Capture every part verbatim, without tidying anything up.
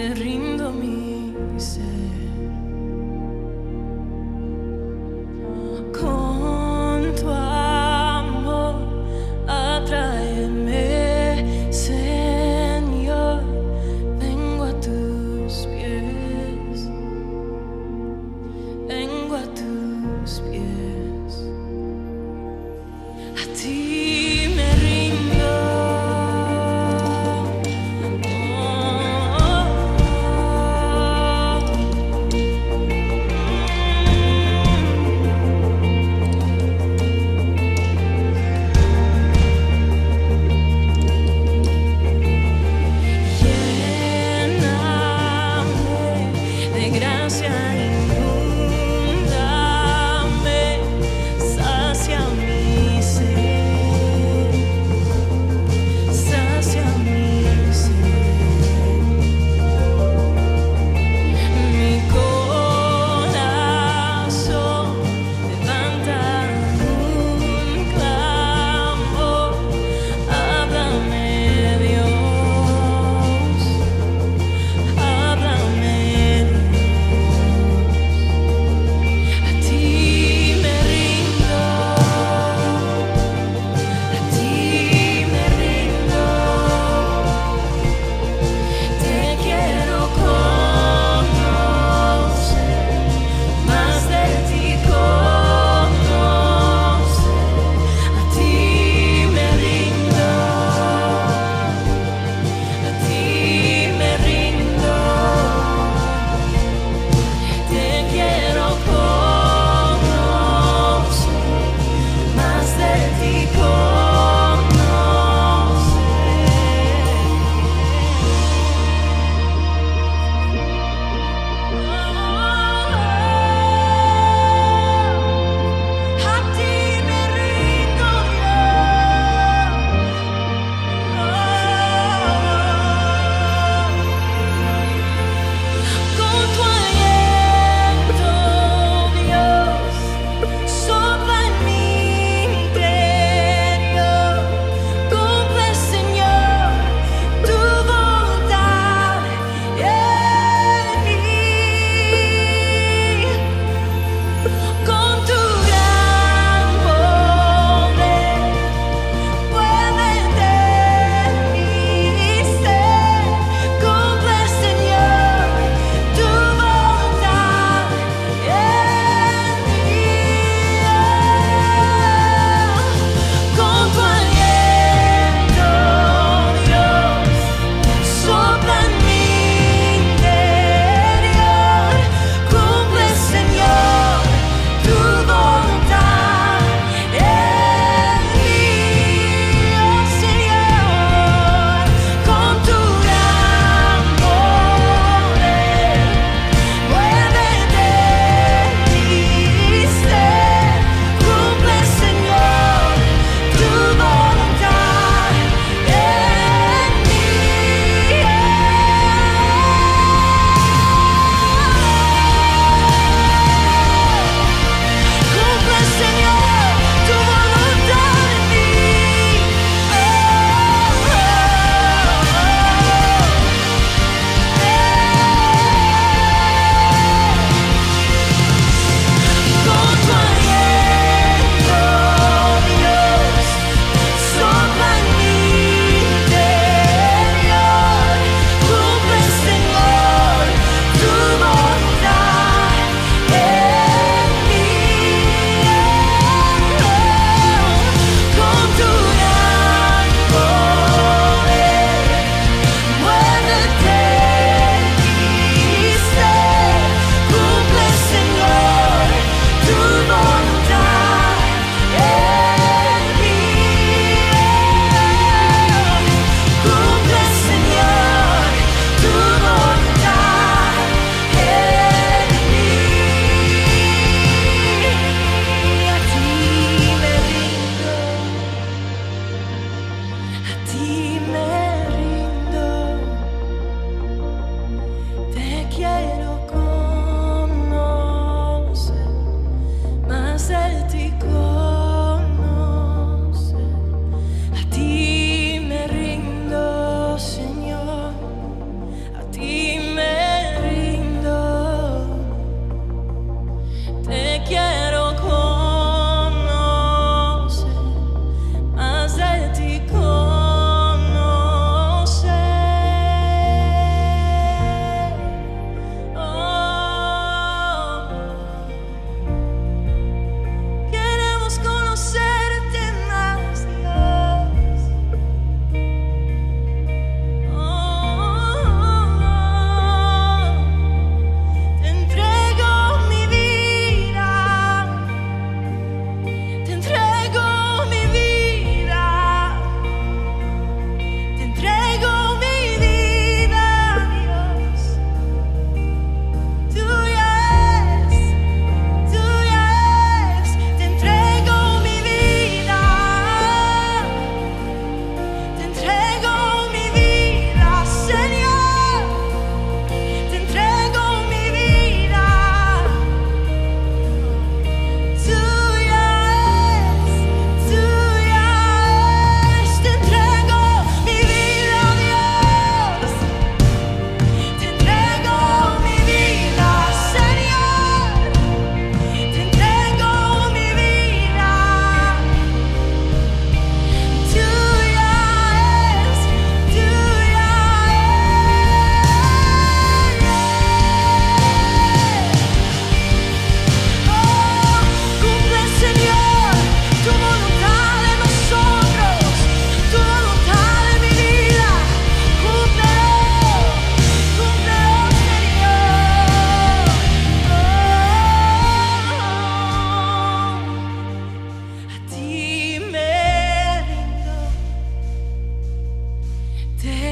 me rindo mi ser. Con tu amor atráeme, Señor, vengo a tus pies, vengo a tus pies, a ti me rindo. Oh, oh, oh.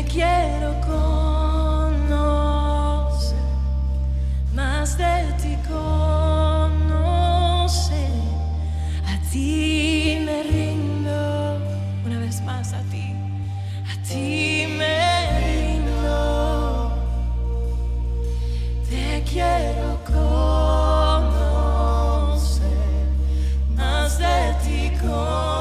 quiero conocer, más de ti conocer. A ti me rindo, una vez más a ti, a ti me rindo. Te quiero conocer, más de ti conocer.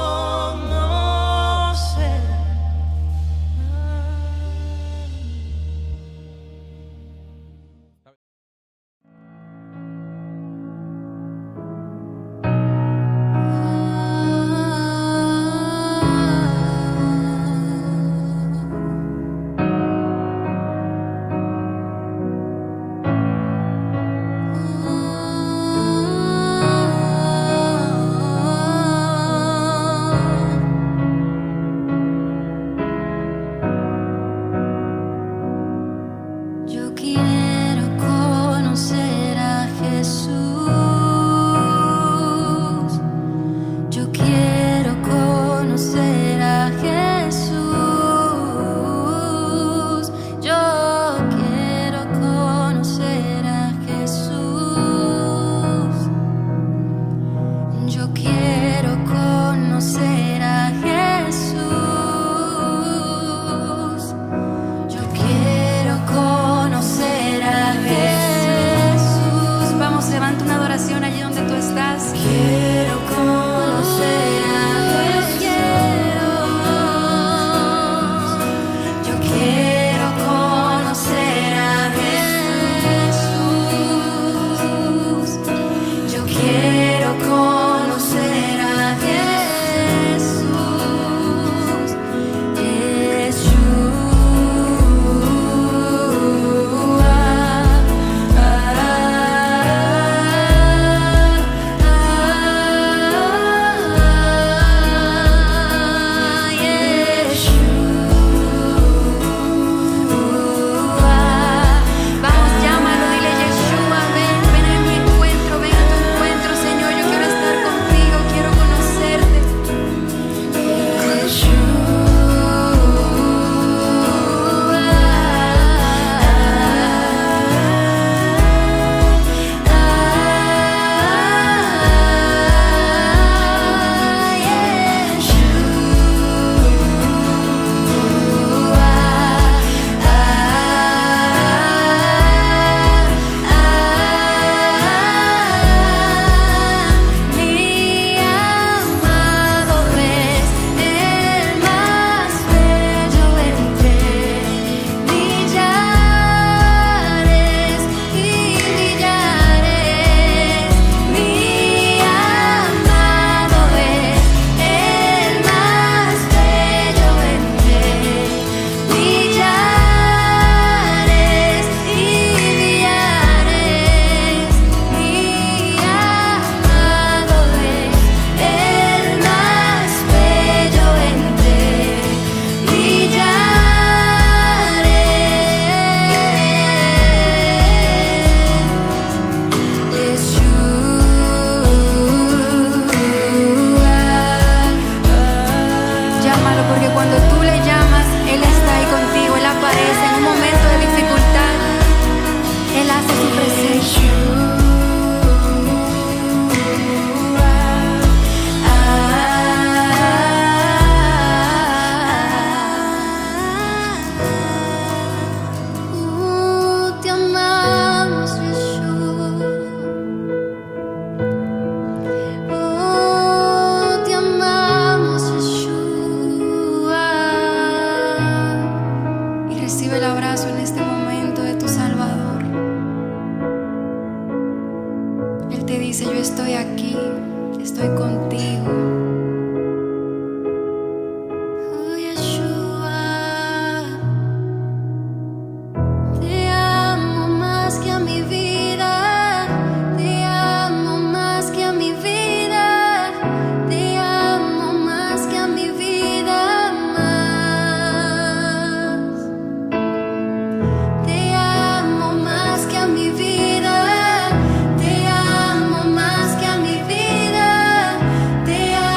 Te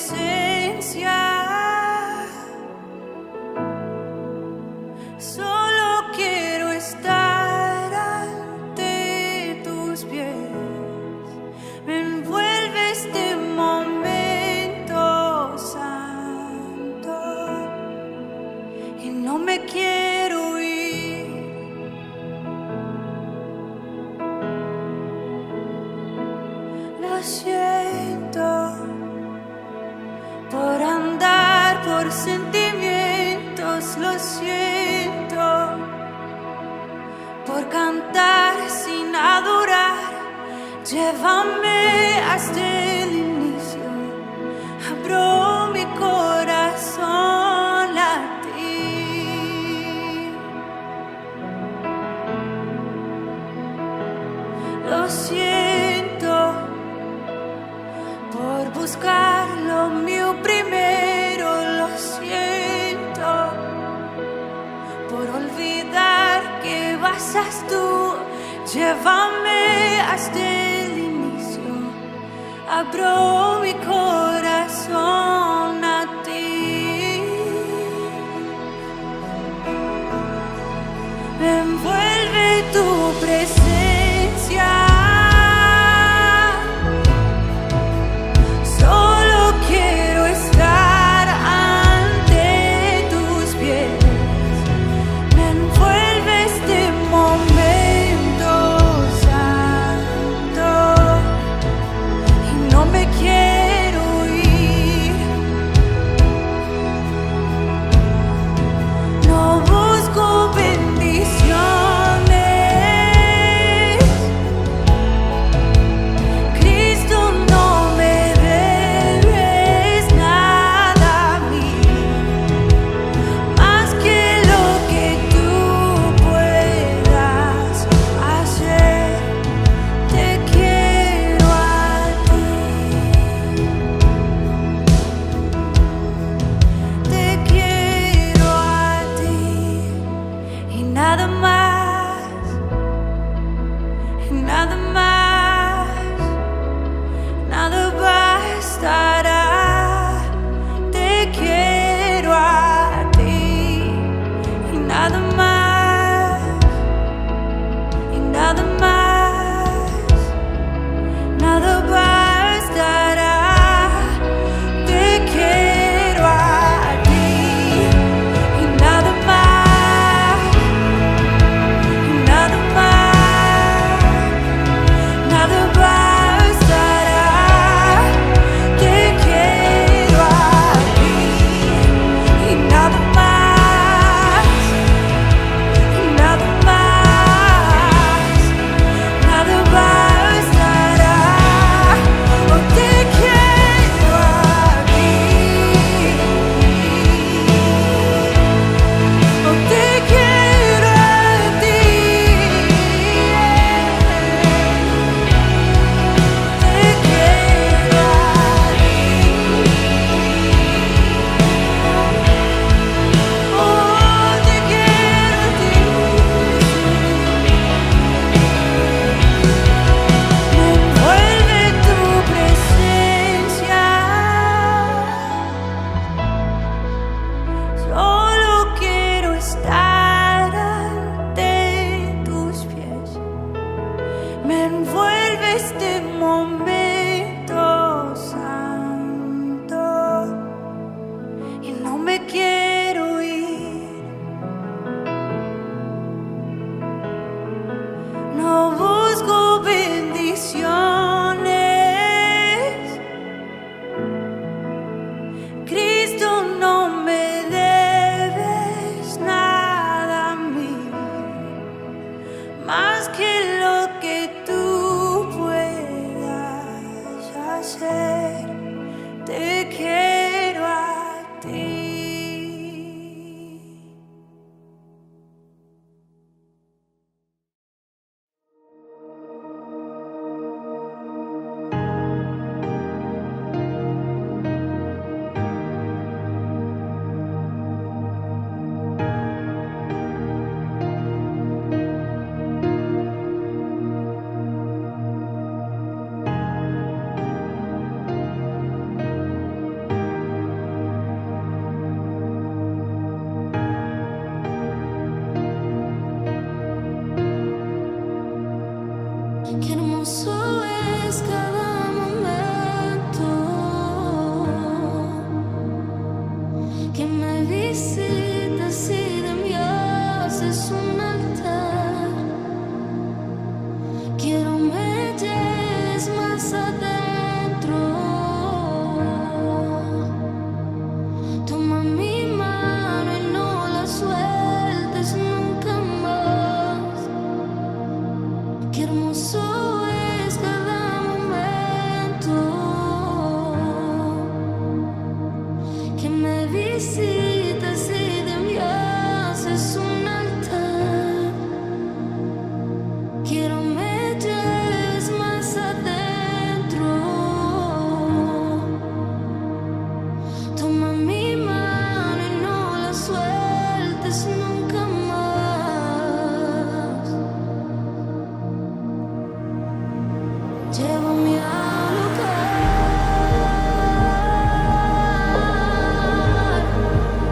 presencia. Solo quiero estar ante tus pies. Me envuelve este momento santo y no me quiero ir. Lo siento por andar por sentimientos, lo siento por cantar sin adorar. Llévame hasta el inicio, abro mi corazón a ti. Lo siento por buscar lo mío primero, lo siento por olvidar que basas tú. Llévame hasta el inicio, abro mi corazón a ti. Me envuelve tu presencia. Solo quiero estar ante tus pies. Me envuelve este momento santo y no me quiero visitas y de mi haces un altar. Quiero me lleves más adentro. Toma mi mano y no la sueltes nunca más. Llévame al lugar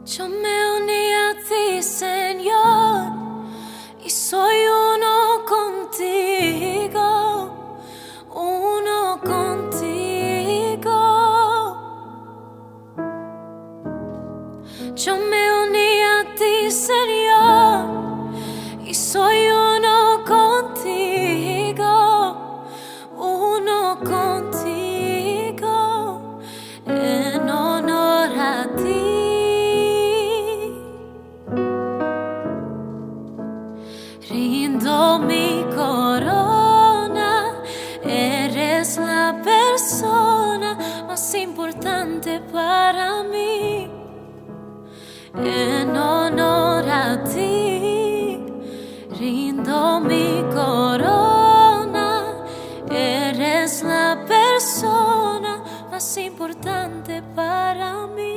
Yo me uní a ti, Señor, y soy uno contigo, uno contigo. Yo me uní a ti, Señor, y soy uno contigo, uno contigo, en honor a ti. Rindo mi corona, eres la persona más importante para mí. En honor a ti, rindo mi corona, eres la persona más importante para mí.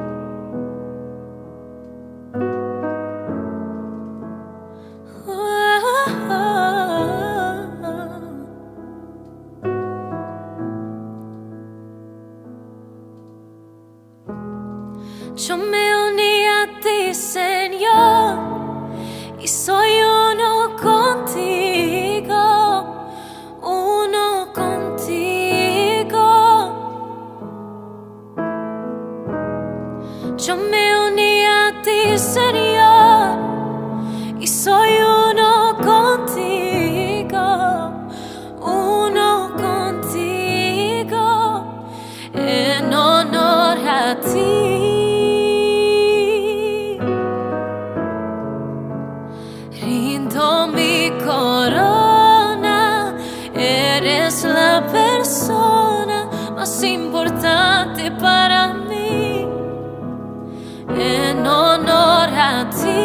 Yo me uní a ti, Señor, y soy uno contigo, uno contigo. Yo me uní a ti, Señor, y soy uno contigo, uno contigo, en honor a ti. Rindo mi corona, eres la persona más importante para mí. En honor a ti,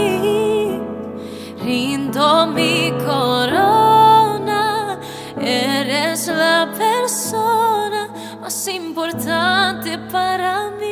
rindo mi corona, eres la persona más importante para mí.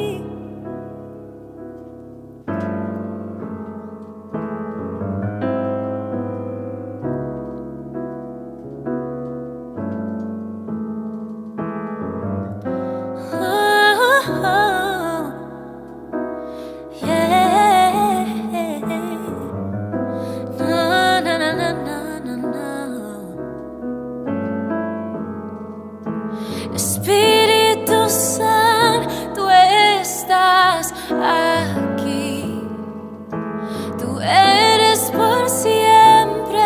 Espíritu Santo, estás aquí. Tú eres por siempre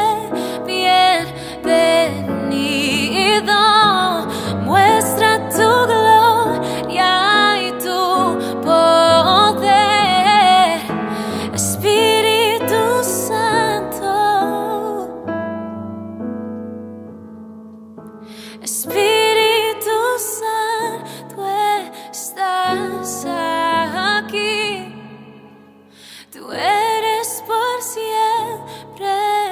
bienvenido. Muestra tu gloria y tu poder. Espíritu Santo, Espíritu Santo, estás aquí. Tú eres por siempre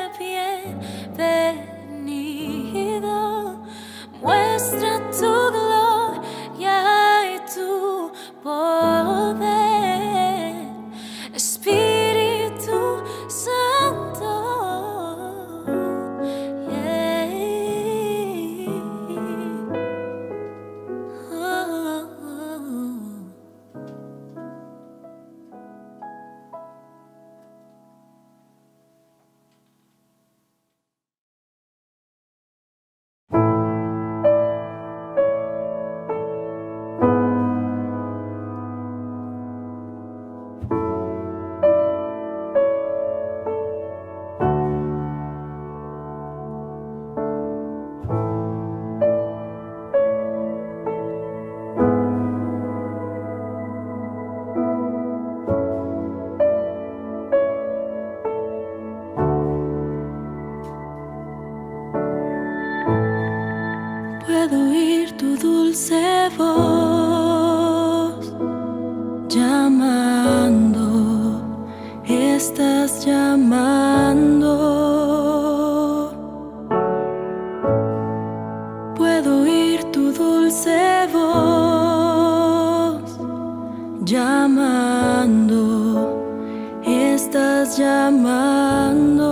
bienvenido. Muestra tu gloria y tu poder. Espíritu Santo, yeah. Oh, oh, oh. Puedo oír tu dulce voz llamando, estás llamando. Puedo oír tu dulce voz llamando, estás llamando.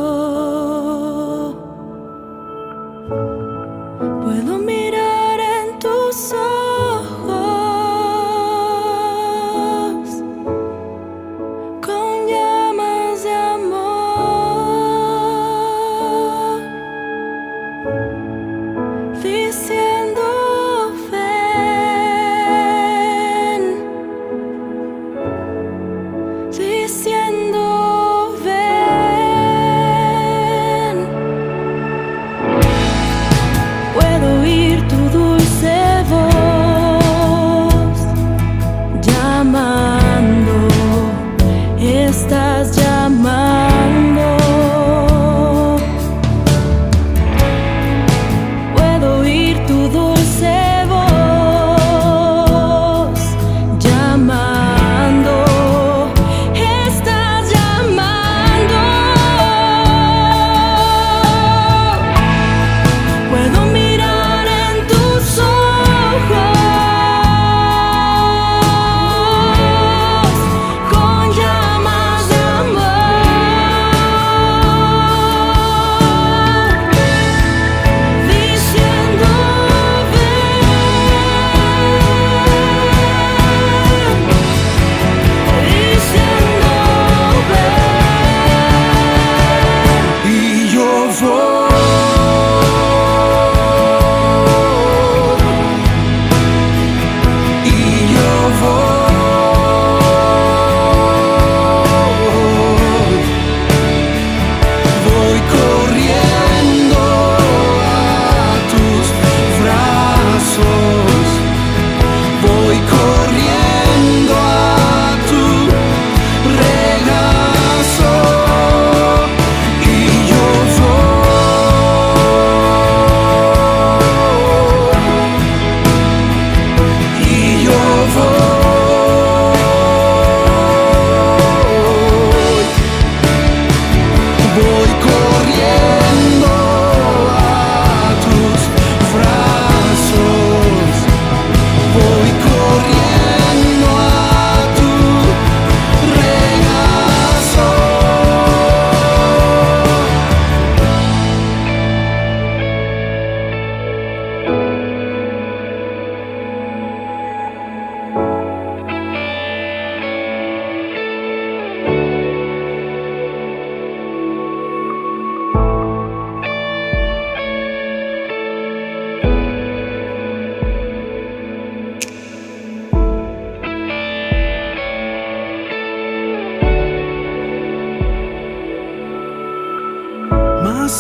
Puedo mirar en tus ojos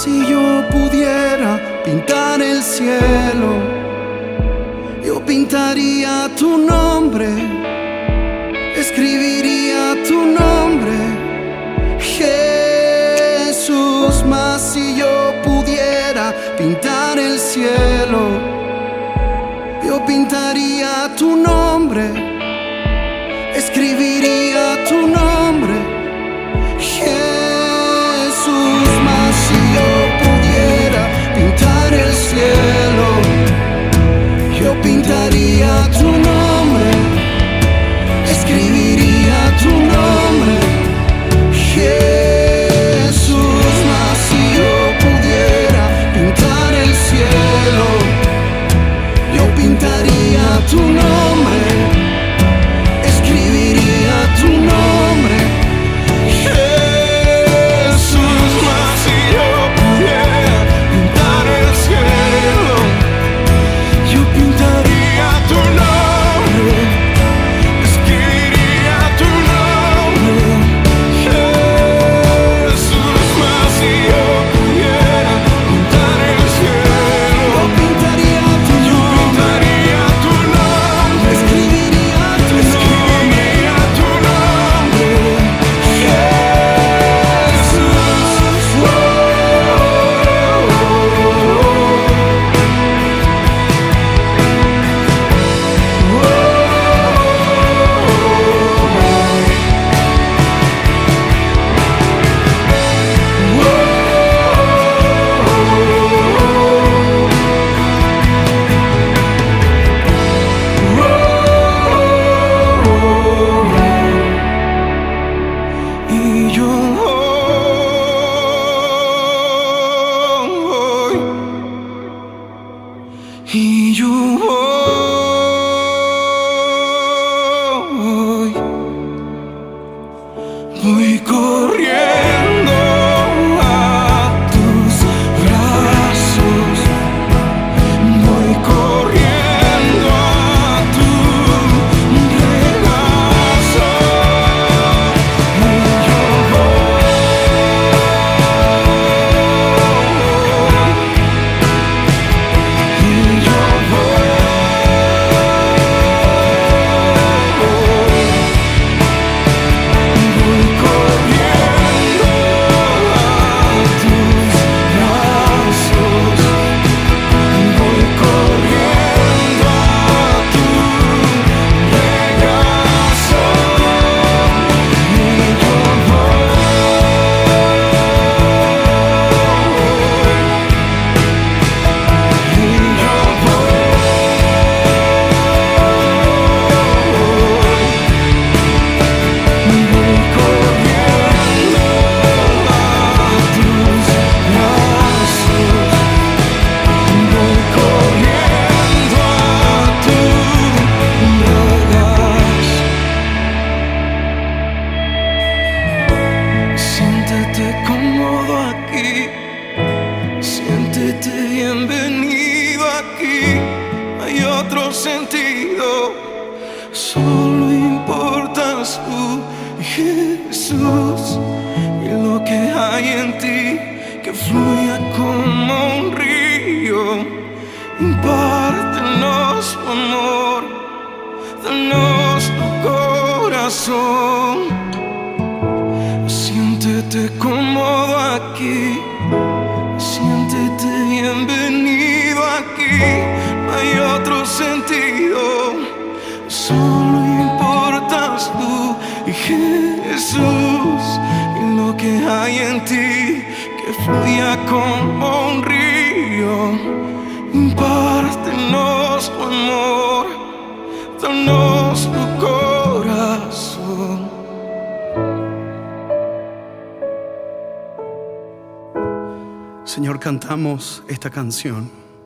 si yo pudiera pintar el cielo, yo pintaría tu nombre, escribiría tu nombre, Jesús. Mas si yo pudiera pintar el cielo, yo pintaría tu nombre, escribiría tu nombre, Jesús. Mas si yo pudiera pintar el cielo, yo pintaría tu nombre, escribiría tu nombre, Jesús. Mas si yo pudiera pintar el cielo, yo pintaría tu nombre, escribiría tu nombre, Jesús. Mas si yo pudiera pintar el cielo, yo pintaría tu nombre, escribiría tu nombre, Jesús. Mas si yo pudiera pintar el cielo, yo pintaría tu nombre, escribiría tu nombre, y yo voy, y yo voy, voy corriendo a tus brazos, voy corriendo a tu regazo, y yo voy, y yo voy, voy corriendo a tus brazos, voy corriendo a tu regazo, y yo voy, y yo voy, voy corriendo a tus brazos, voy corriendo a tu regazo. Siéntete cómodo aquí, siéntete bienvenido aquí. Hay otro sentido, solo importas tú, Jesús, y lo que hay en ti que fluya como un río. Impártenos tu amor, danos tu corazón. Siéntete cómodo aquí, siéntete bienvenido aquí. No hay otro sentido, solo importas tú, Jesús, y lo que hay en ti que fluya como un río. Impártenos tu amor, danos tu corazón. Señor, cantamos esta canción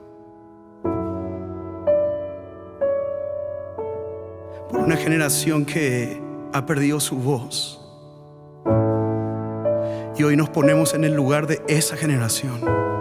por una generación que ha perdido su voz, y hoy nos ponemos en el lugar de esa generación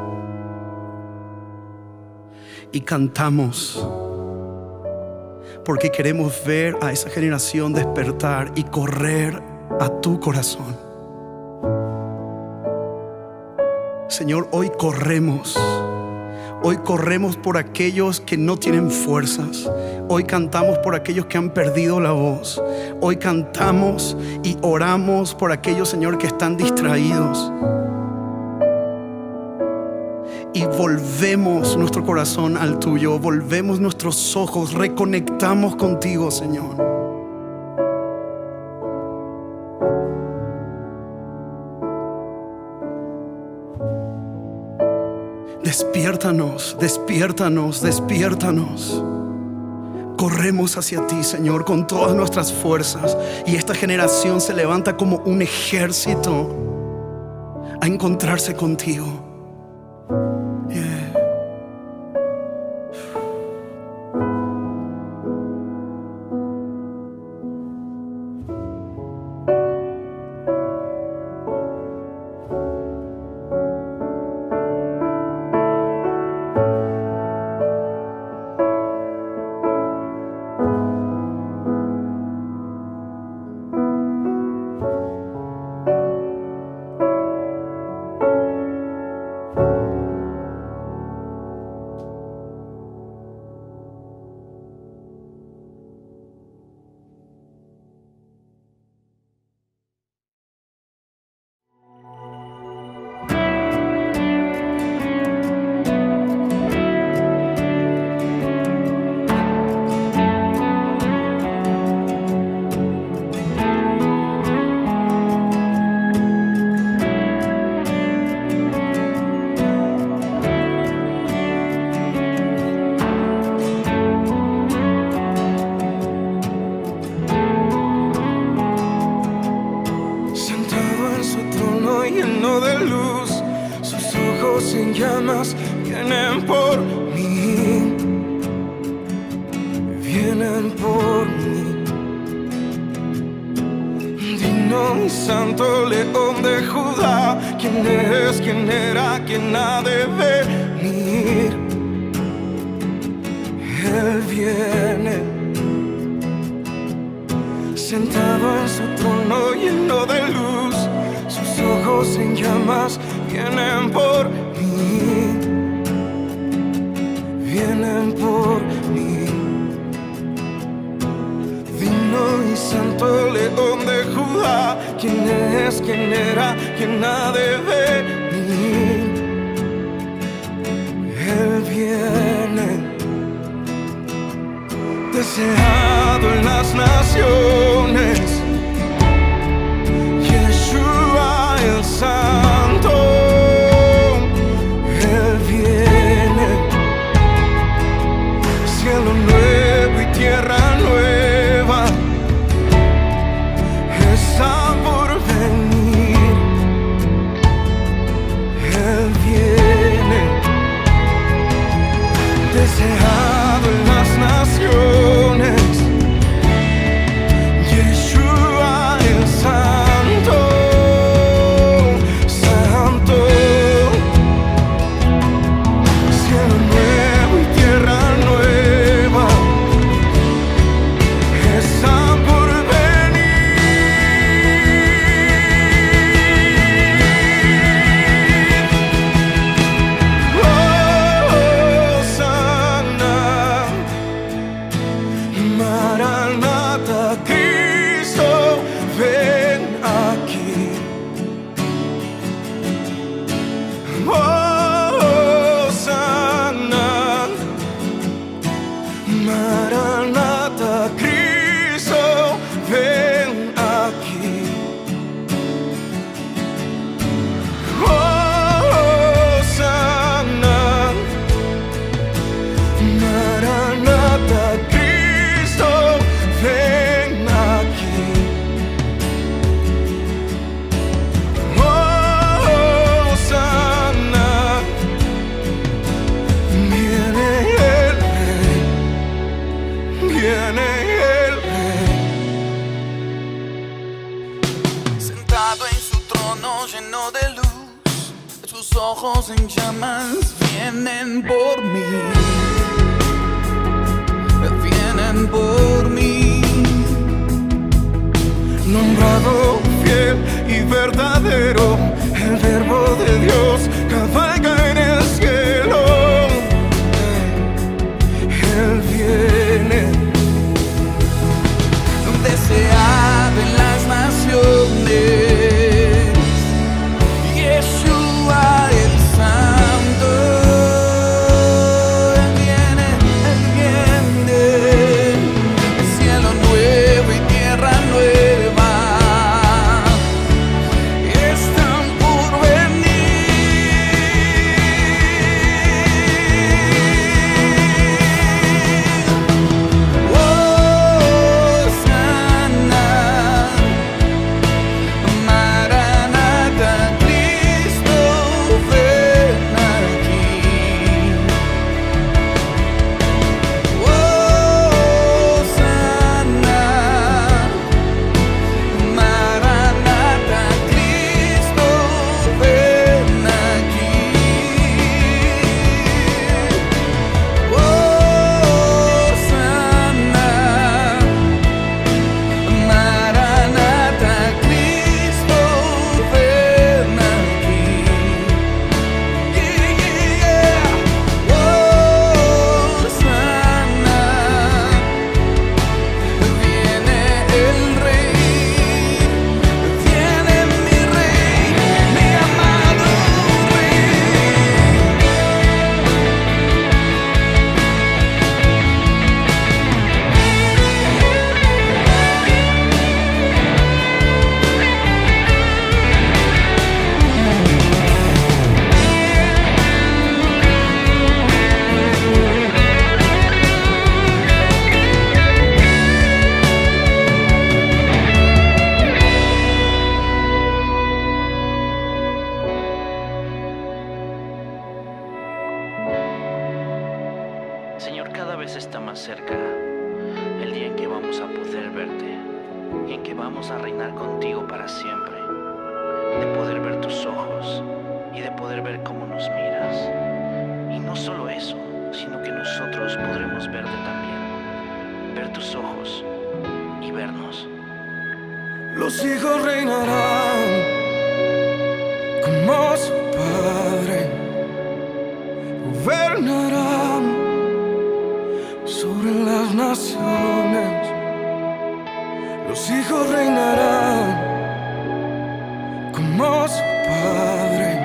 y cantamos porque queremos ver a esa generación despertar y correr a tu corazón. Señor, hoy corremos. Hoy corremos por aquellos que no tienen fuerzas. Hoy cantamos por aquellos que han perdido la voz. Hoy cantamos y oramos por aquellos, Señor, que están distraídos. Y volvemos nuestro corazón al tuyo. Volvemos nuestros ojos. Reconectamos contigo, Señor. Despiértanos, despiértanos, despiértanos. Corremos hacia ti, Señor, con todas nuestras fuerzas. Y esta generación se levanta como un ejército a encontrarse contigo. Yeah. En llamas vienen por mí, vienen por mí. Digno y santo león de Judá, ¿quién es, quién era, quién ha de venir? Él viene, sentado en su trono lleno de luz, sus ojos en llamas vienen por mí. Vienen por mí. Digno y santo león de Judá, ¿quién es, quién era, quién ha de venir? Él viene, deseado en las naciones, Yeshua el Santo. Cielo nuevo y tierra nueva está por venir. Él viene, deseado en las naciones, Yeshua el Santo, Santo. Cielo nuevo y tierra nueva está por venir. Oh, sana, Maranatha, Cristo, ven aquí. Oh, sana, Maranatha, Cristo, ven aquí. Oh, sana, Maranatha, Cristo, ven aquí. Oh, sana, viene el Rey, viene el Rey. Sentado en su trono lleno de luz, sus ojos en llamas vienen por mí, vienen por mí. Nombrado fiel y verdadero, el verbo de Dios cada verte y en que vamos a reinar contigo para siempre, de poder ver tus ojos y de poder ver cómo nos miras. Y no solo eso, sino que nosotros podremos verte también, ver tus ojos y vernos. Los hijos reinarán como su padre, gobernarán sobre las naciones. Los hijos reinarán como su padre,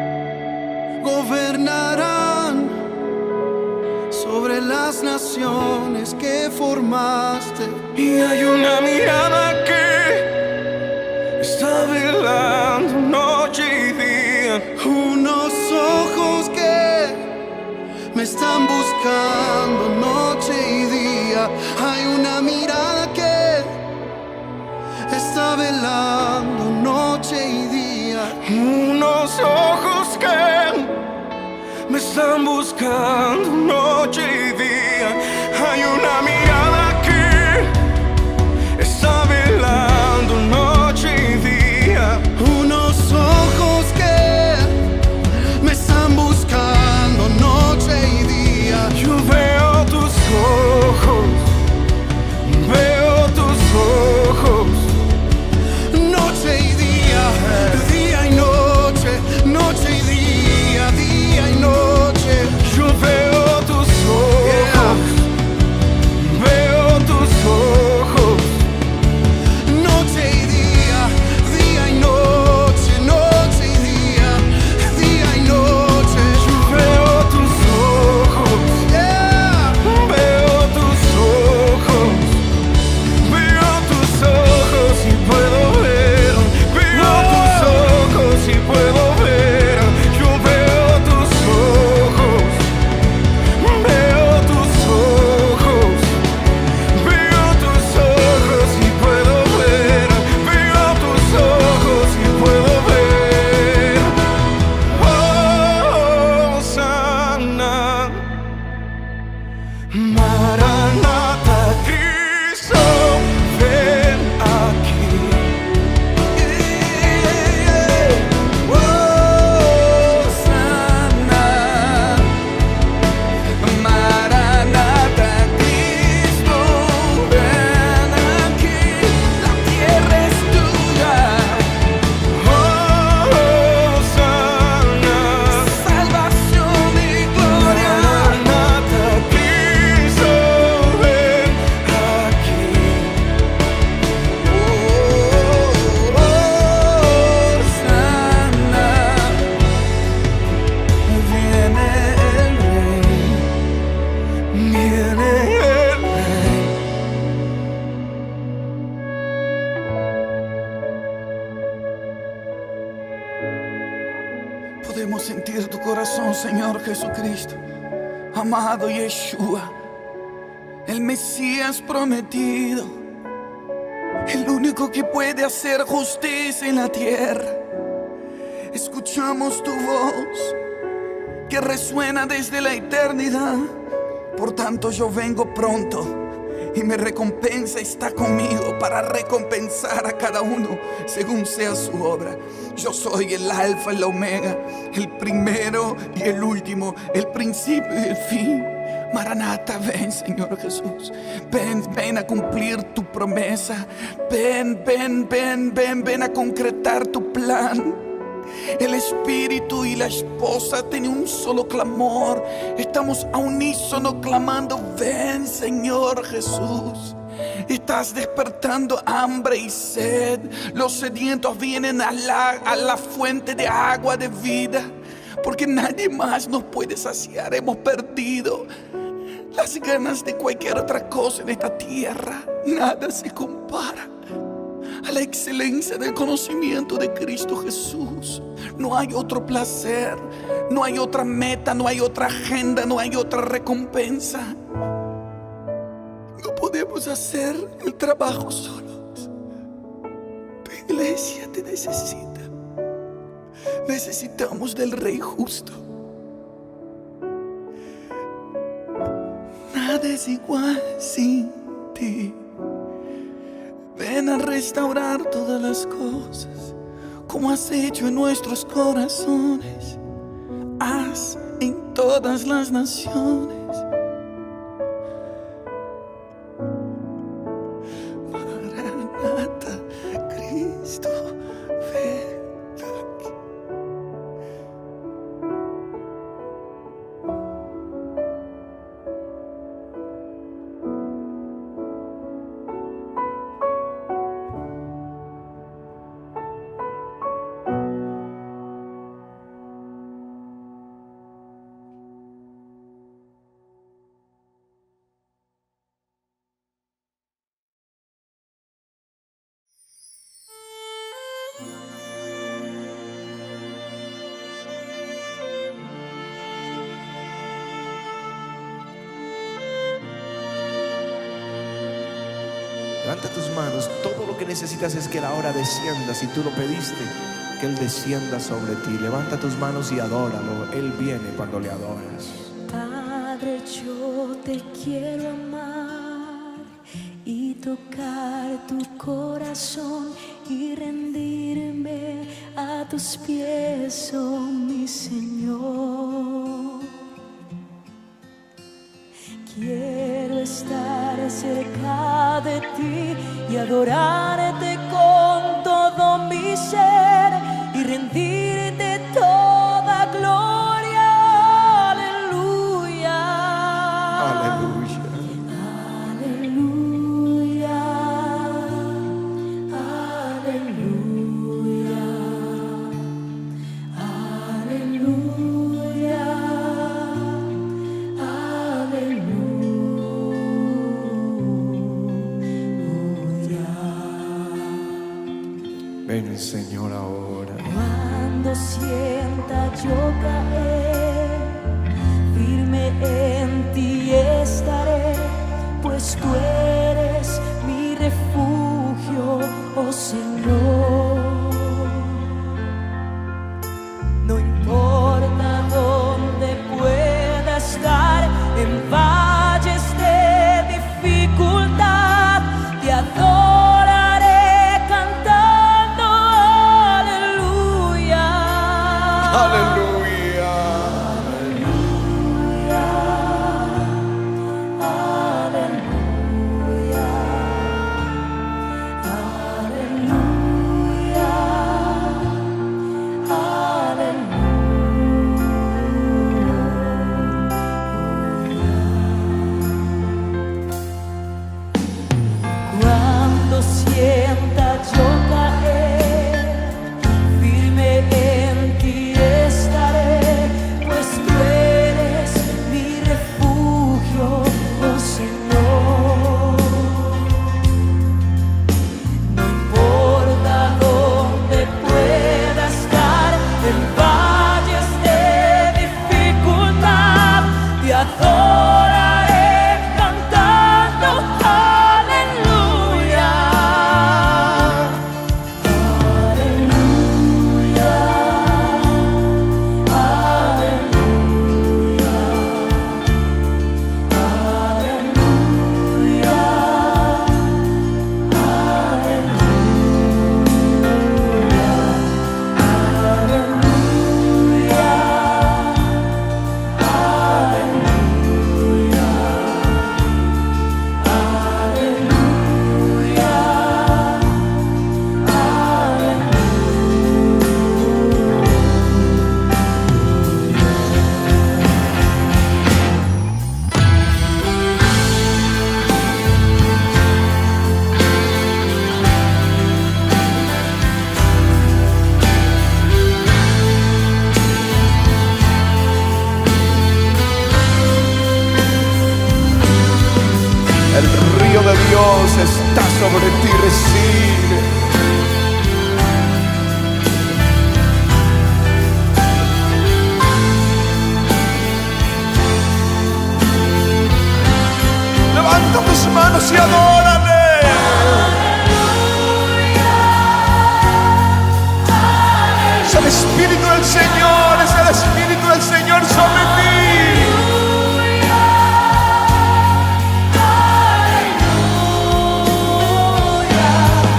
Gobernarán sobre las naciones que formaste. y hay una mirada que está velando noche y día. Unos ojos que me están buscando noche y día. Hay una mirada que está velando noche y día. Unos ojos que me están buscando noche y día. Hay una mirada que está velando noche y día. Unos ojos que me están buscando noche y día. Yo veo tus ojos, veo tus ojos. Noche y día, día y noche, noche y día, día y noche. Yo veo tus ojos, Yeah. veo tus ojos. Noche y día, día y noche, noche y día, día y noche. Yo veo tus ojos, Yeah. veo tus ojos, veo tus ojos y puedo ver, veo tus ojos y puedo ver. Yo veo tus ojos, veo tus ojos, veo tus ojos y puedo ver, veo tus ojos y puedo ver. Oh, sana, Maranata, Cristo, ven aquí. Oh, sana, Maranata, Cristo, ven aquí. La tierra es tuya. Oh, sana, salvación y gloria. Maranata, Cristo, ven aquí. Oh, sana, viene el rey, viene el rey. Podemos sentir tu corazón, Señor Jesucristo, amado Yeshua, el Mesías prometido, el único que puede hacer justicia en la tierra. Escuchamos tu voz que resuena desde la eternidad. Por tanto yo vengo pronto y mi recompensa está conmigo para recompensar a cada uno según sea su obra. Yo soy el alfa y la omega, el primero y el último, el principio y el fin. Maranata, ven, Señor Jesús. Ven, ven a cumplir tu promesa. Ven, ven, ven, ven, ven a concretar tu plan. El espíritu y la esposa tienen un solo clamor. Estamos a unísono clamando: ven, Señor Jesús. Estás despertando hambre y sed. Los sedientos vienen a la, a la fuente de agua de vida, porque nadie más nos puede saciar. Hemos perdido las ganas de cualquier otra cosa en esta tierra. Nada se compara a la excelencia del conocimiento de Cristo Jesús. No hay otro placer, no hay otra meta, no hay otra agenda, no hay otra recompensa. No podemos hacer el trabajo solos. Tu iglesia te necesita. Necesitamos del Rey justo. Nada es igual sin ti. Ven a restaurar todas las cosas, como has hecho en nuestros corazones. Haz en todas las naciones. Maranata, Cristo, ven aquí. Levanta tus manos. Todo lo que necesitas es que Él ahora descienda. Si tú lo pediste, que Él descienda sobre ti. Levanta tus manos y adóralo. Él viene cuando le adoras. Padre, yo te quiero amar y tocar tu corazón y rendirme a tus pies, oh mi Señor. Quiero estar cerca de ti y adorarte con todo mi ser y rendirte toda gloria. Aleluya. Aleluya. Aleluya. Aleluya. Aleluya. Ven, Señor, ahora. Cuando sienta yo caer, firme en ti estaré, pues tú eres mi refugio, oh Señor. No importa dónde pueda estar, en valles de dificultad, te adoraré cantando aleluya. Aleluya. Aleluya. Aleluya. Cuando sienta yo caer, firme en ti estaré, pues tú eres mi refugio, oh Señor. No importa dónde pueda estar, en valles de dificultad, te adoraré cantando aleluya. Aleluya. Aleluya. Aleluya. El río de Dios está sobre ti. Recibe. Levanta tus manos y adórale. Es el Espíritu del Señor, es el Espíritu del Señor sobre ti. Aleluya.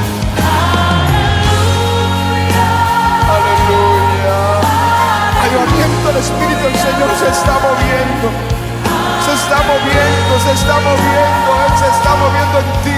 está moviendo, Él se está moviendo en ti.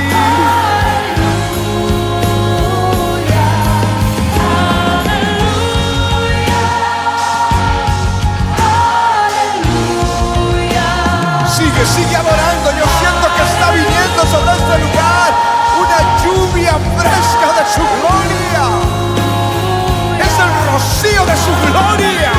Sigue, sigue adorando. Yo siento que está viniendo sobre este lugar una lluvia fresca de su gloria. Es el rocío de su gloria.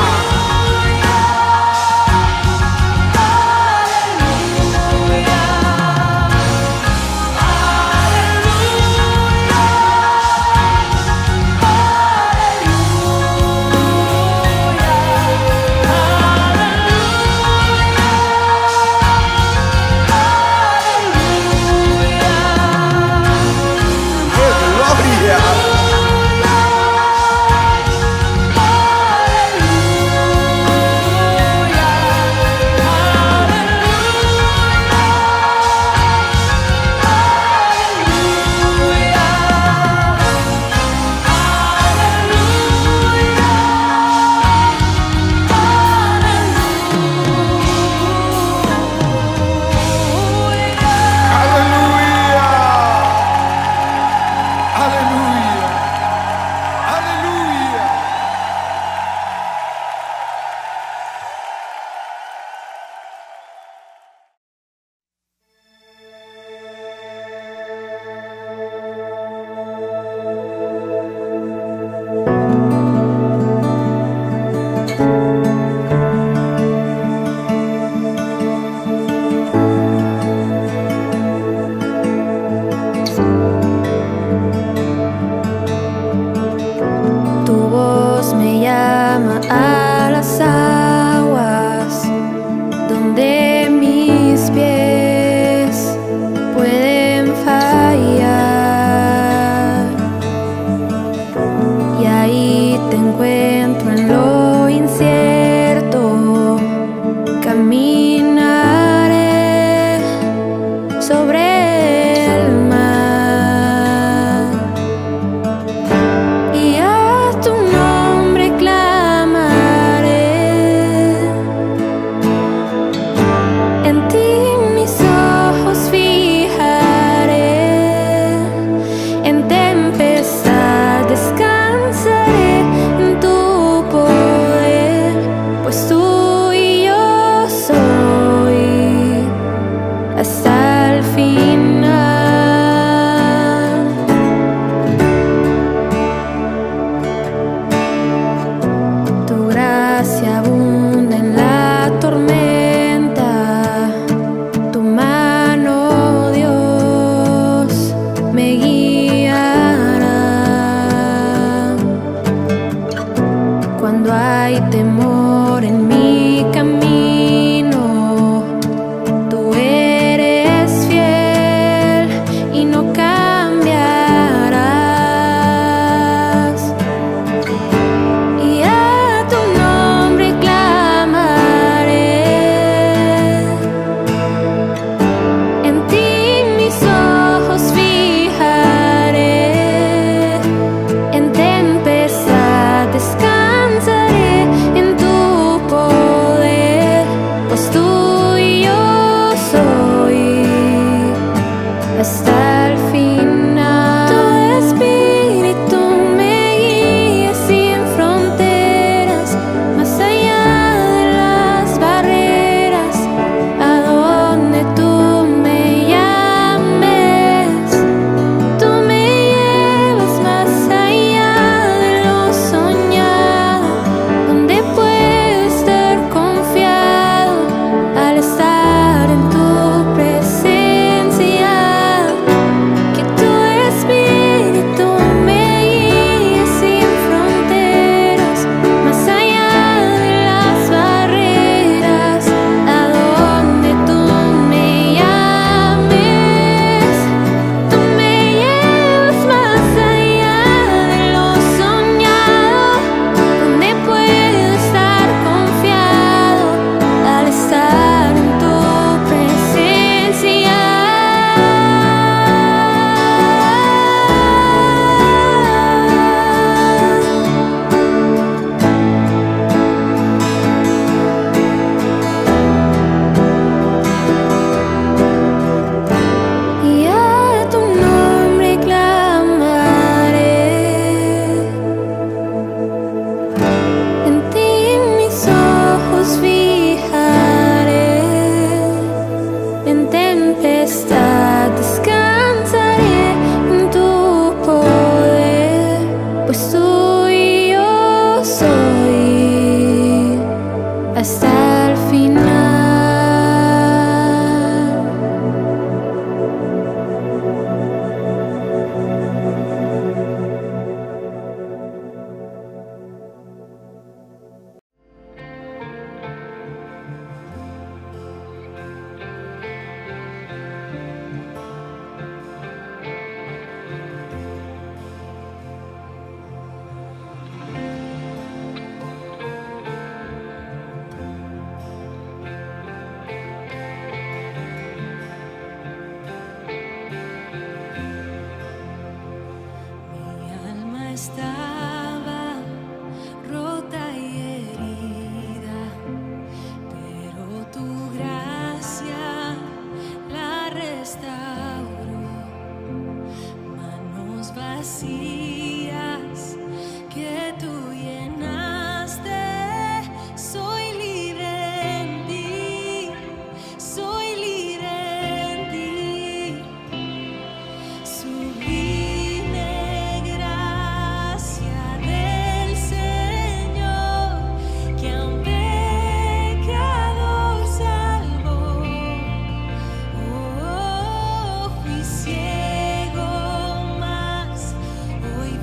En ti mis ojos fijaré. vacías que tú llenaste. Soy libre en ti, soy libre en ti. Sublime gracia del Señor que a un pecador salvó. Oh, fui ciego, mas hoy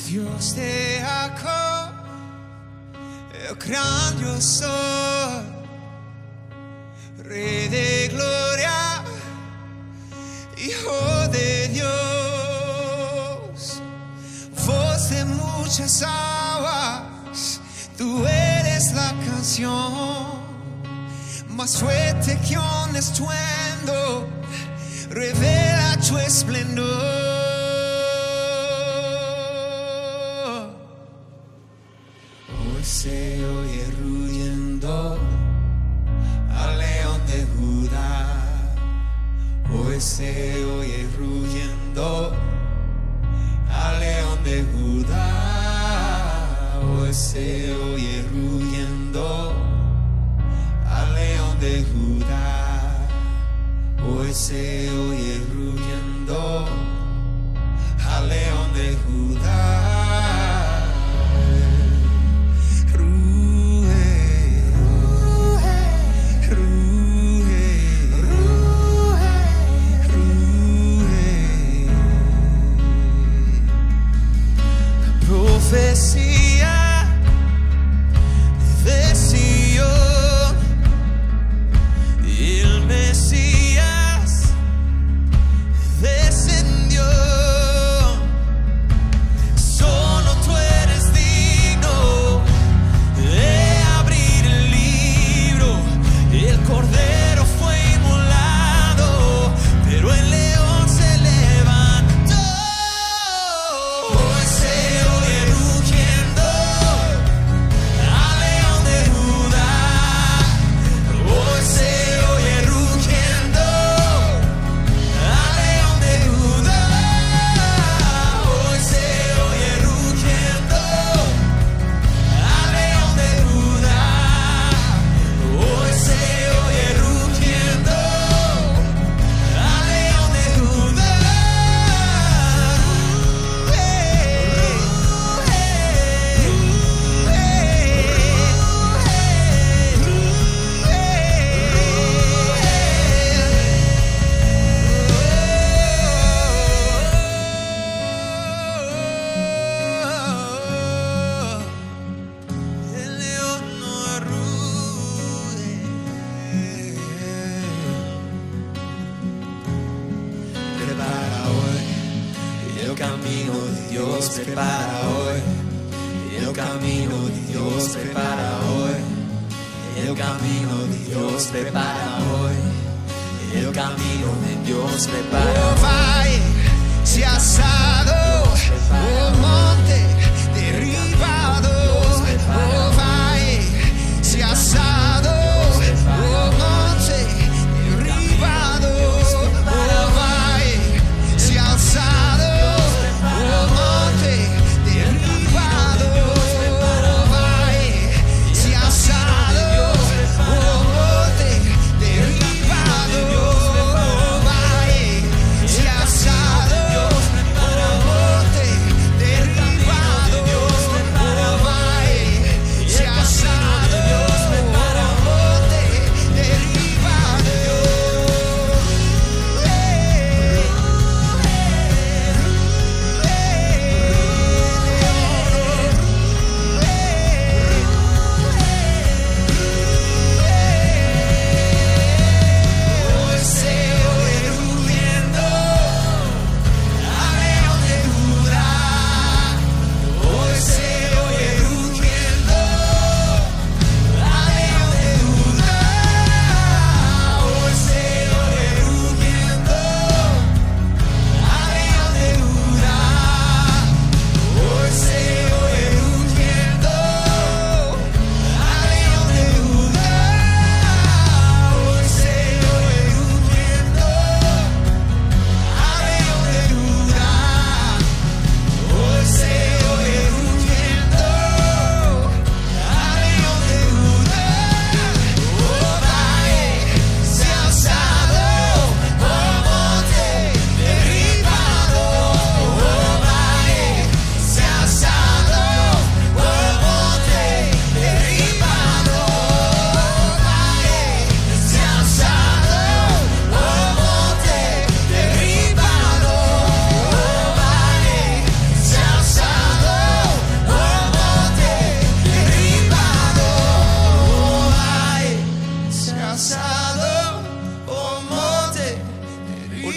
Dios de Jacob, el gran yo soy, Rey de gloria, Hijo de Dios, voz de muchas aguas, tú eres la canción más fuerte que un estruendo, revela tu esplendor. Hoy se oye rugiendo al león de Judá. Hoy se oye rugiendo al león de Judá. Hoy se oye rugiendo al león de Judá. Hoy se oye rugiendo al león de Judá. Profecía de Sion, el Mesías descendió. Solo tú eres digno de abrir el libro. El Cordero fue inmolado, pero el león se levantó. Hoy se oye rugiendo al león de Judá. Hoy se oye rugiendo al león de Judá. Hoy se oye rugiendo al león de Judá. Hoy se oye rugiendo al león de Judá. El león no ruge. Prepara hoy el camino de Dios, prepara hoy el camino de Dios, prepara hoy el camino de Dios, prepara hoy el camino de Dios, prepara. Oh, valle, se ha asado, oh monte derribado, oh valle, se ha asado, oh monte derribado, oh valle, se ha alzado, oh monte derribado, oh valle, se ha alzado, oh monte derribado, oh valle, se ha alzado, oh monte derribado.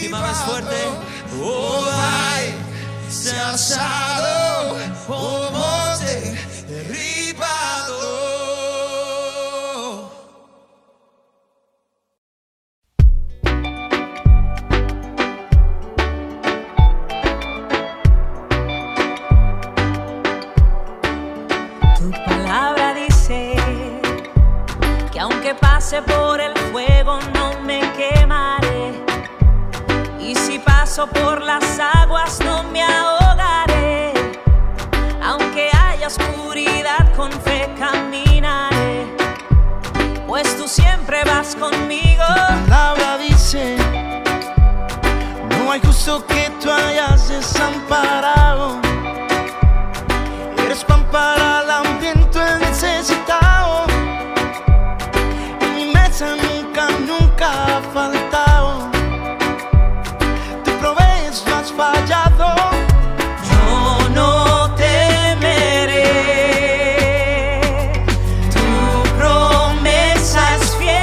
última vez fuerte. Oh, ay, se ha alzado, oh monte derribado. Tu palabra dice que aunque pase por el fuego no me quemaré, y si paso por las aguas no me ahogaré. Aunque haya oscuridad con fe caminaré, pues tú siempre vas conmigo. Tu palabra dice, no hay justo que tú hayas desamparado. Eres pan para el hambriento, el necesitado. En mi mesa nunca, nunca ha faltado. Tú provees, no has fallado. Yo no temeré, tu promesa es fiel.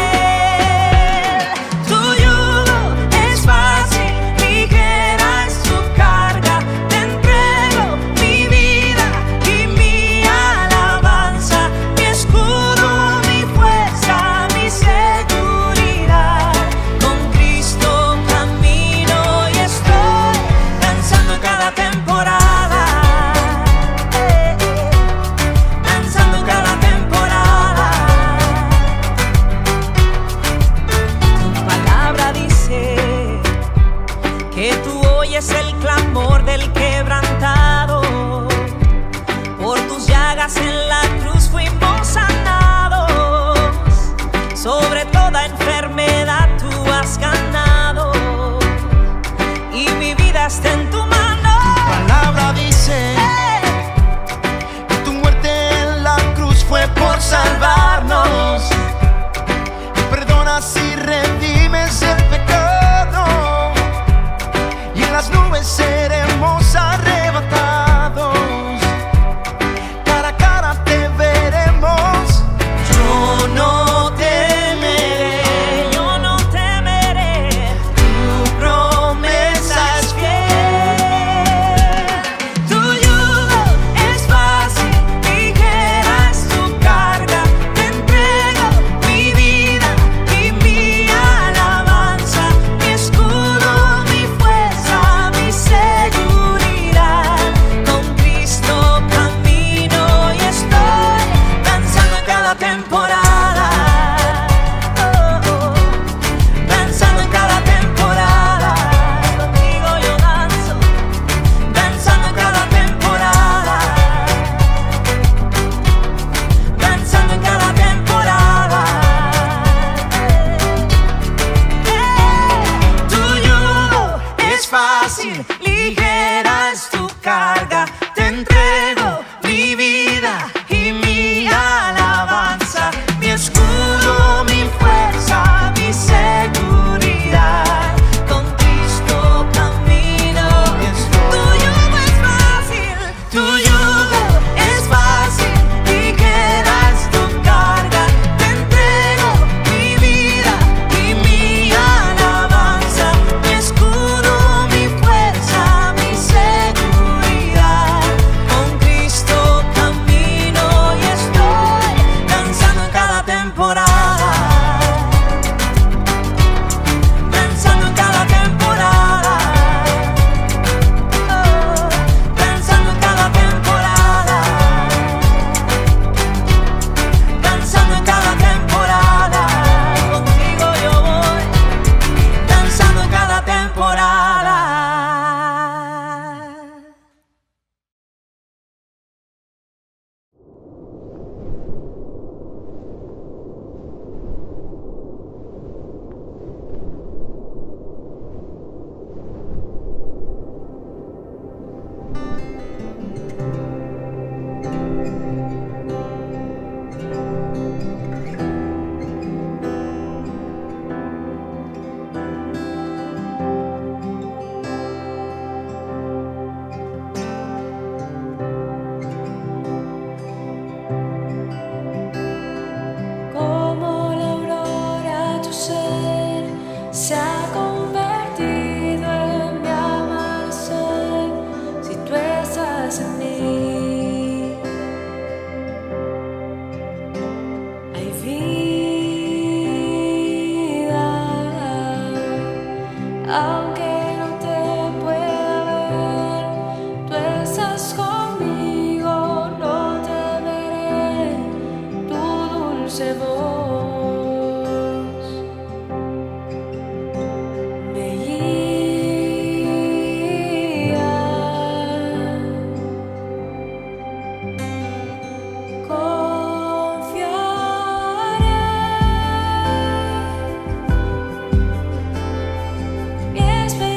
Tu yugo es fácil, ligera es tu carga. Te entrego mi vida y mi alabanza, mi escudo, mi fuerza, mi seguridad. Con Cristo camino y estoy danzando en cada temporada, eh, eh, danzando en cada temporada. Tu palabra dice que tú oyes el clamor del quebrantado. Por tus llagas en la cruz fuimos sanados. Sobre toda enfermedad tú has ganado, y mi vida está en tu mano. Palabra dice que tu muerte en la cruz fue por salvarnos. Perdonas y redimes el pecado, y en las nubes seremos arrebatados. Cara a cara te veremos. Yo no temeré, yo no temeré, tu promesa es fiel. Tu yugo es fácil, ligera es tu carga. Te entrego mi vida y mi alabanza, mi escudo, mi fuerza, mi seguridad. Con Cristo camino y estoy danzando en cada temporada. Oh, oh, danzando en cada temporada. Contigo yo danzo, danzando en cada temporada. Danzando en cada temporada. Eh, tu yugo es fácil, ligera es tu carga. Te entrego mi vida y mi alabanza, mi escudo, mi fuerza, mi seguridad. Con Cristo camino. Tu yugo es fácil, tu yugo es fácil, ligera es tu carga. Te entrego mi vida y mi alabanza, mi escudo, mi fuerza, mi seguridad. Con Cristo camino y estoy danzando en cada temporada. Danzando en cada temporada. Oh, danzando en cada temporada. Danzando en cada temporada. Contigo yo voy danzando en cada temporada. Como la aurora tu ser se ha convertido. aunque no te pueda ver, tú estás conmigo, no temeré tu dulce voz. Me guía, confiaré, mi esperanza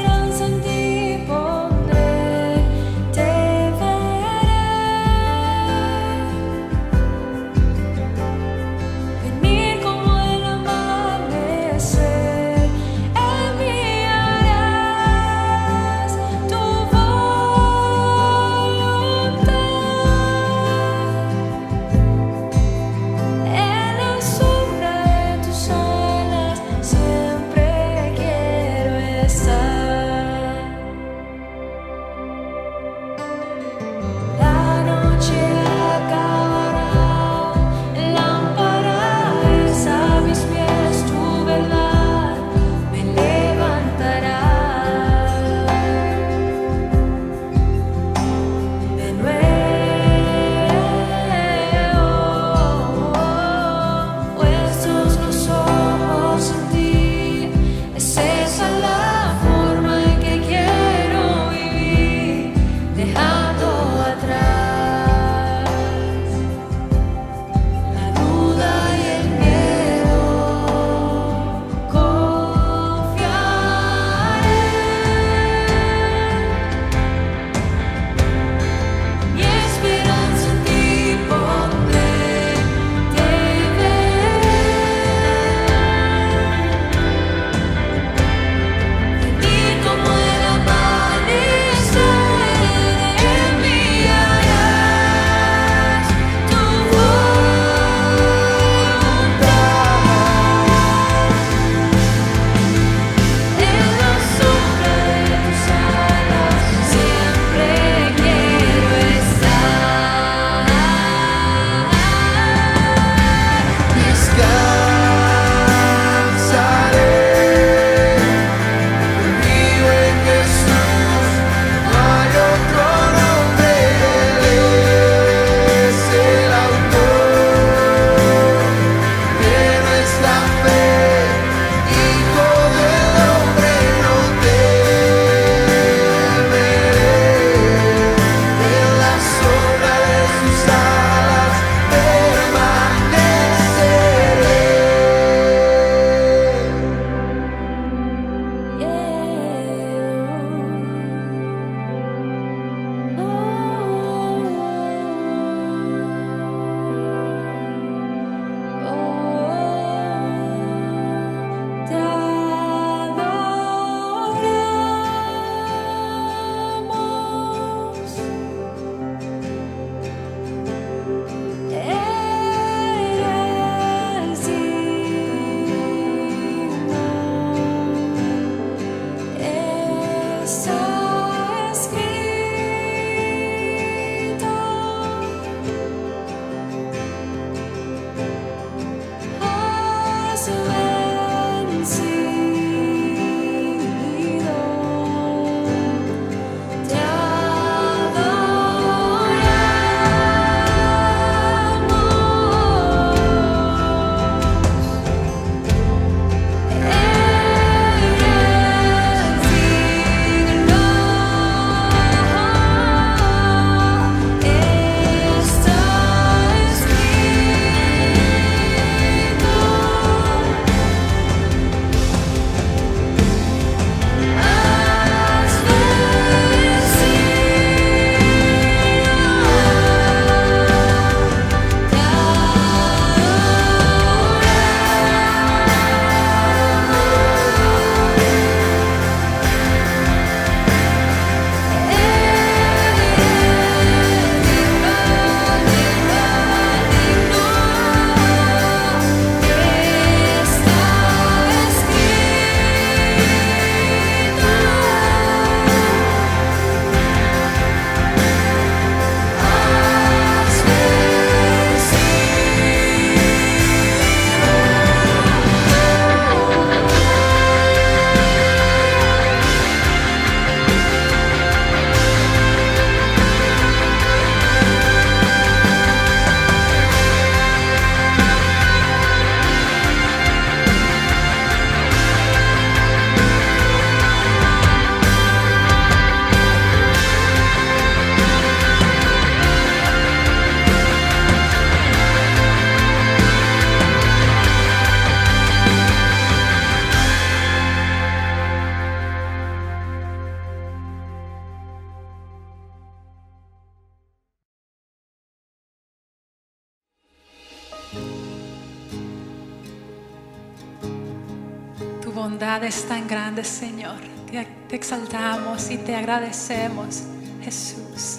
bondad es tan grande, Señor. Te, te exaltamos y te agradecemos, Jesús.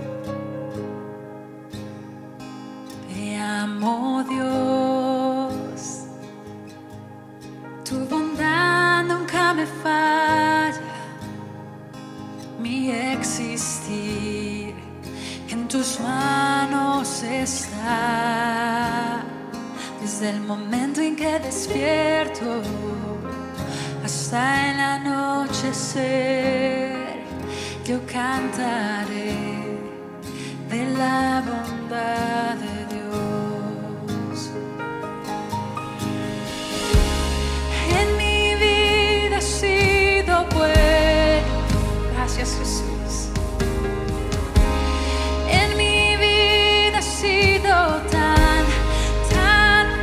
Te amo, Dios. Tu bondad nunca me falla. Mi existir en tus manos está. Desde el momento en que despierto hasta el anochecer, yo cantaré de la bondad de Dios. En mi vida ha sido bueno. Gracias, Jesús. En mi vida ha sido tan, tan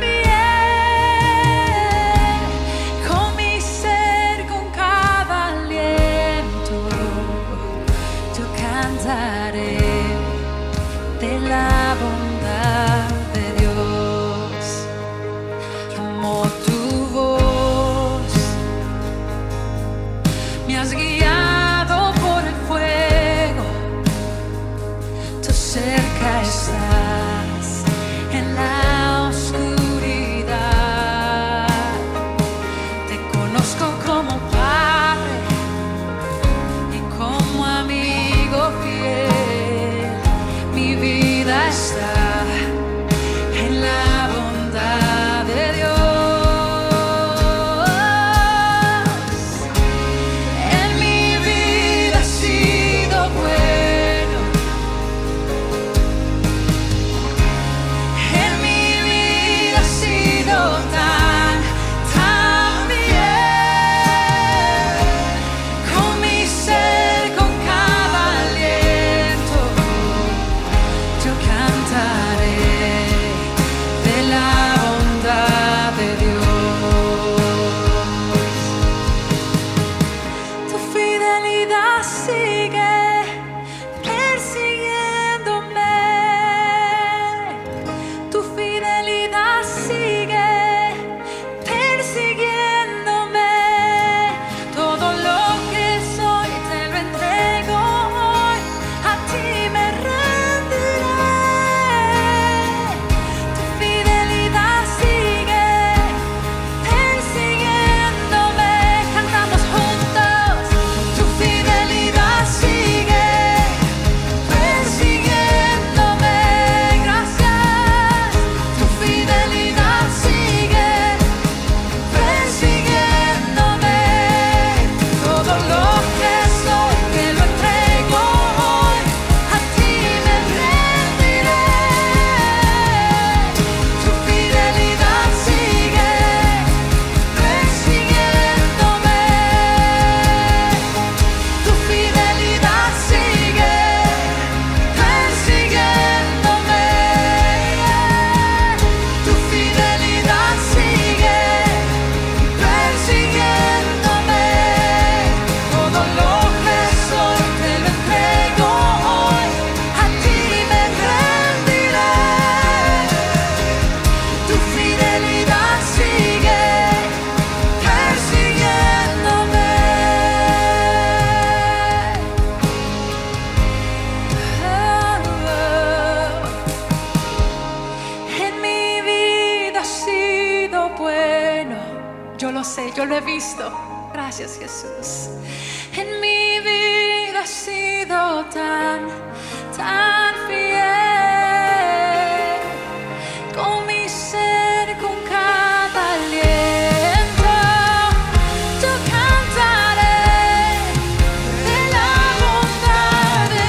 bien. Con mi ser, con cada aliento, yo cantaré de la bondad de Dios. Amo tu voz, me has guiado por el fuego, tú cerca estás en la oscuridad. Te conozco como Padre y como amigo fiel. Mi vida está en la bondad de Dios. En mi vida ha sido bueno. En mi vida ha sido tan, tan bien. Con mi ser, con cada aliento, yo cantaré de la bondad de Dios. Tu fidelidad sigue persiguiéndome. Tu fidelidad sigue persiguiéndome. Todo lo que soy te lo entrego hoy. A ti me rendiré. Tu fidelidad sigue persiguiéndome. Cantamos juntos. Tu fidelidad sigue persiguiéndome. Gracias. Tu fidelidad sigue persiguiéndome. Todo lo que soy te lo entrego hoy. A ti me rendiré. Tu fidelidad sigue persiguiéndome. Tu fidelidad sigue persiguiéndome. Tu fidelidad sigue persiguiéndome. Todo lo que soy te lo entrego hoy. A ti me rendiré. Tu fidelidad sigue persiguiéndome. En mi vida ha sido bueno. Yo lo sé, yo lo he visto. Gracias, Jesús. En mi vida ha sido tan, tan fiel. Con mi ser, con cada aliento, yo cantaré de la bondad de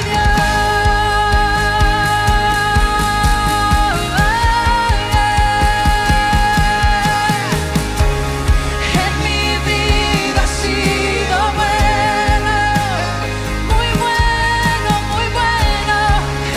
Dios. En mi vida ha sido bueno, muy bueno, muy bueno.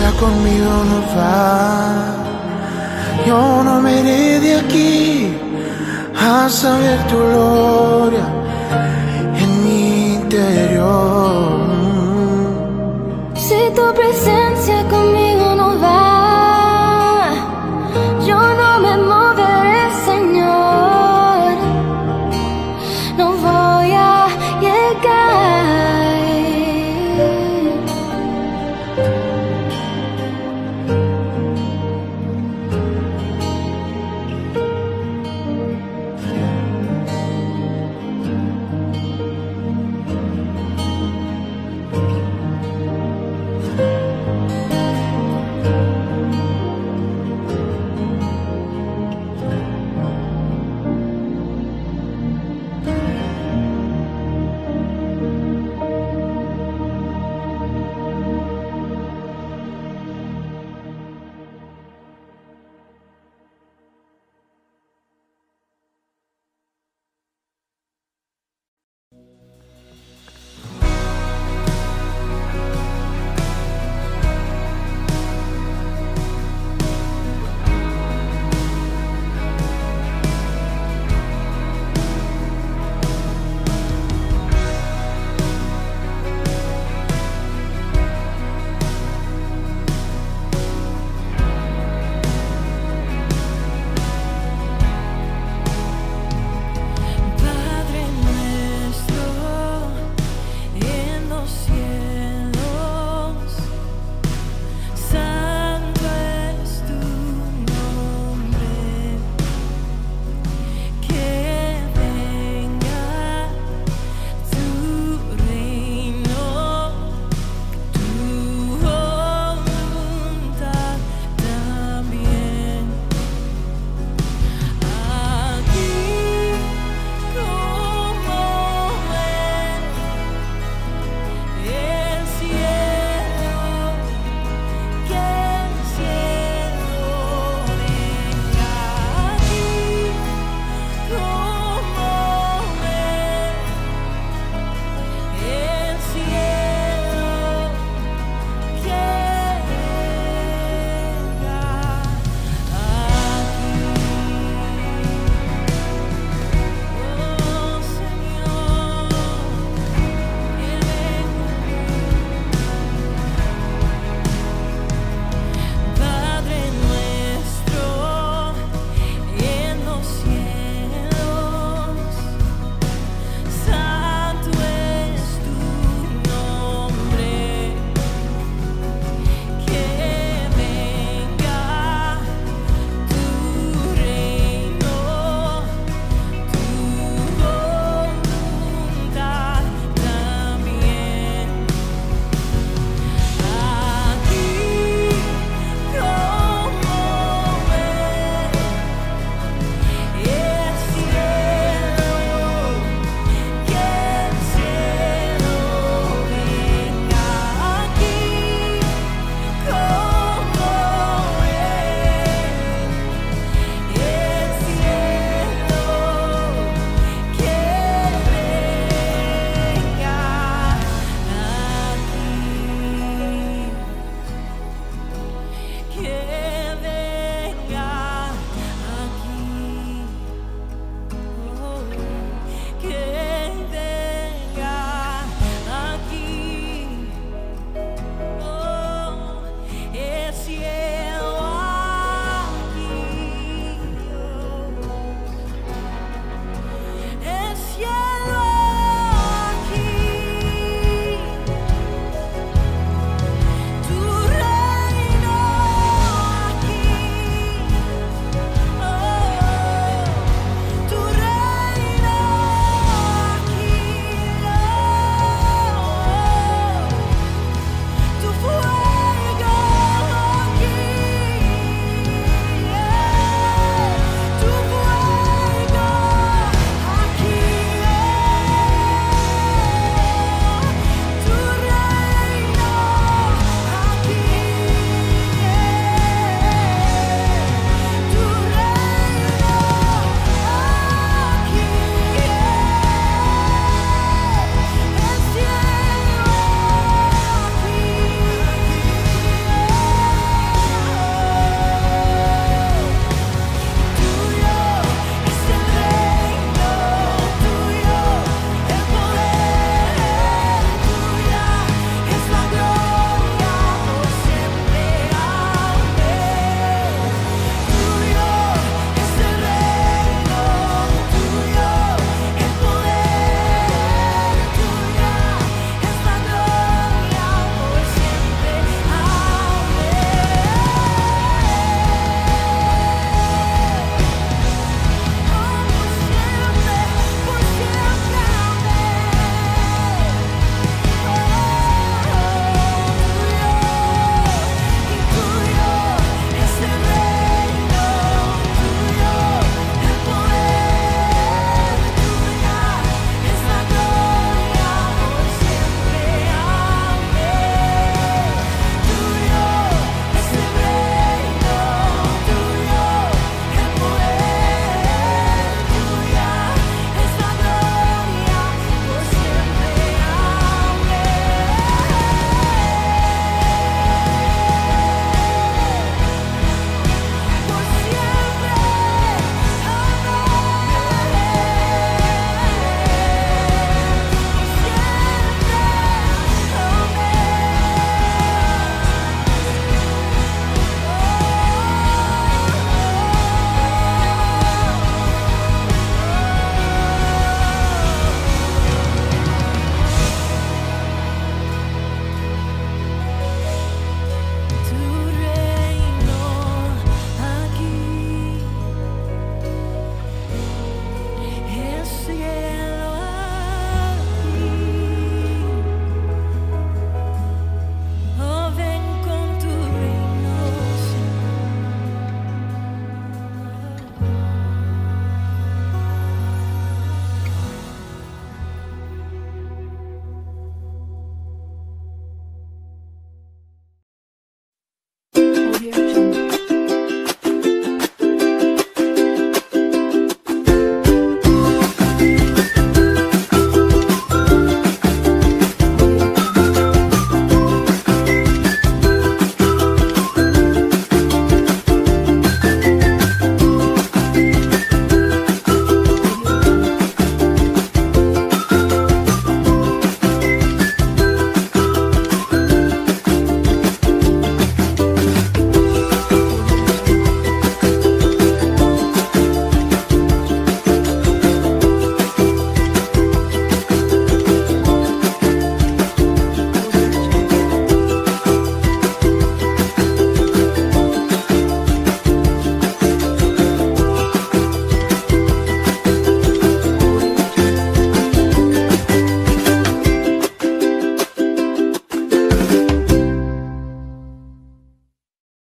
sola conmigo no va. Yo no me iré de aquí a saber tu gloria.